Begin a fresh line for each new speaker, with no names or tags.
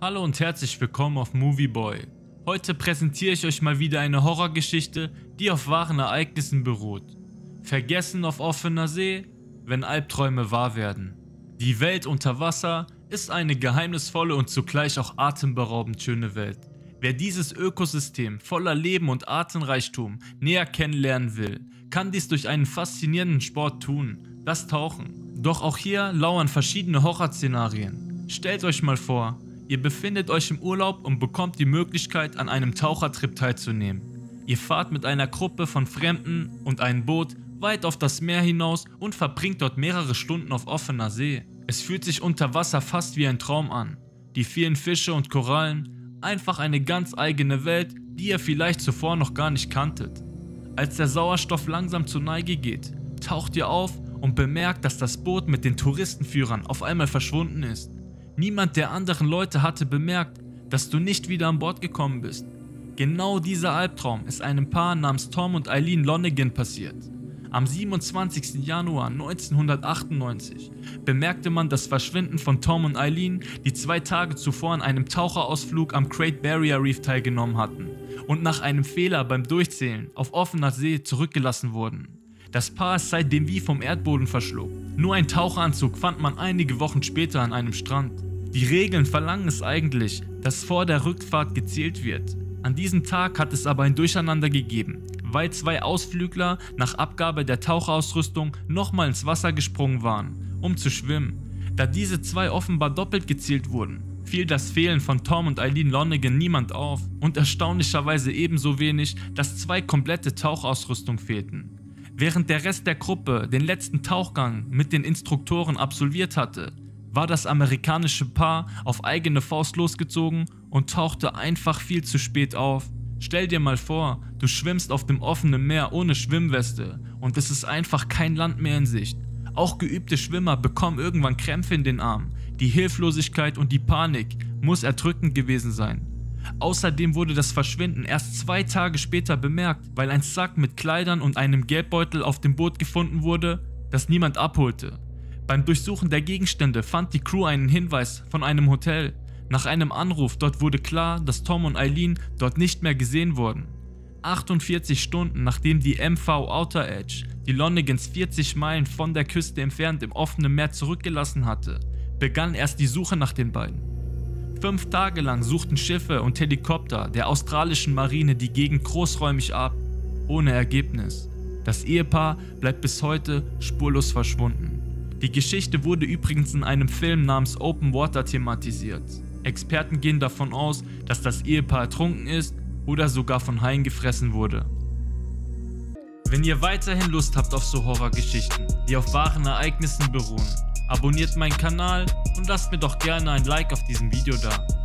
Hallo und herzlich willkommen auf Movieboy. Heute präsentiere ich euch mal wieder eine Horrorgeschichte, die auf wahren Ereignissen beruht. Vergessen auf offener See, wenn Albträume wahr werden. Die Welt unter Wasser ist eine geheimnisvolle und zugleich auch atemberaubend schöne Welt. Wer dieses Ökosystem voller Leben und Artenreichtum näher kennenlernen will, kann dies durch einen faszinierenden Sport tun, das Tauchen. Doch auch hier lauern verschiedene Horrorszenarien. Stellt euch mal vor, ihr befindet euch im Urlaub und bekommt die Möglichkeit, an einem Tauchertrip teilzunehmen. Ihr fahrt mit einer Gruppe von Fremden und einem Boot weit auf das Meer hinaus und verbringt dort mehrere Stunden auf offener See. Es fühlt sich unter Wasser fast wie ein Traum an. Die vielen Fische und Korallen, einfach eine ganz eigene Welt, die ihr vielleicht zuvor noch gar nicht kanntet. Als der Sauerstoff langsam zur Neige geht, taucht ihr auf und bemerkt, dass das Boot mit den Touristenführern auf einmal verschwunden ist. Niemand der anderen Leute hatte bemerkt, dass du nicht wieder an Bord gekommen bist. Genau dieser Albtraum ist einem Paar namens Tom und Eileen Lonergan passiert. Am 27. Januar 1998 bemerkte man das Verschwinden von Tom und Eileen, die 2 Tage zuvor an einem Taucherausflug am Great Barrier Reef teilgenommen hatten und nach einem Fehler beim Durchzählen auf offener See zurückgelassen wurden. Das Paar ist seitdem wie vom Erdboden verschluckt. Nur ein Taucheranzug fand man einige Wochen später an einem Strand. Die Regeln verlangen es eigentlich, dass vor der Rückfahrt gezählt wird. An diesem Tag hat es aber ein Durcheinander gegeben, weil 2 Ausflügler nach Abgabe der Taucherausrüstung nochmal ins Wasser gesprungen waren, um zu schwimmen. Da diese 2 offenbar doppelt gezählt wurden, fiel das Fehlen von Tom und Eileen Lonergan niemand auf und erstaunlicherweise ebenso wenig, dass 2 komplette Tauchausrüstung fehlten. Während der Rest der Gruppe den letzten Tauchgang mit den Instruktoren absolviert hatte, war das amerikanische Paar auf eigene Faust losgezogen und tauchte einfach viel zu spät auf. Stell dir mal vor, du schwimmst auf dem offenen Meer ohne Schwimmweste und es ist einfach kein Land mehr in Sicht. Auch geübte Schwimmer bekommen irgendwann Krämpfe in den Armen. Die Hilflosigkeit und die Panik muss erdrückend gewesen sein. Außerdem wurde das Verschwinden erst 2 Tage später bemerkt, weil ein Sack mit Kleidern und einem Geldbeutel auf dem Boot gefunden wurde, das niemand abholte. Beim Durchsuchen der Gegenstände fand die Crew einen Hinweis von einem Hotel. Nach einem Anruf dort wurde klar, dass Tom und Eileen dort nicht mehr gesehen wurden. 48 Stunden nachdem die MV Outer Edge die Lonergans 40 Meilen von der Küste entfernt im offenen Meer zurückgelassen hatte, begann erst die Suche nach den beiden. 5 Tage lang suchten Schiffe und Helikopter der australischen Marine die Gegend großräumig ab, ohne Ergebnis. Das Ehepaar bleibt bis heute spurlos verschwunden. Die Geschichte wurde übrigens in einem Film namens Open Water thematisiert. Experten gehen davon aus, dass das Ehepaar ertrunken ist oder sogar von Haien gefressen wurde. Wenn ihr weiterhin Lust habt auf so Horrorgeschichten, die auf wahren Ereignissen beruhen, abonniert meinen Kanal und lasst mir doch gerne ein Like auf diesem Video da.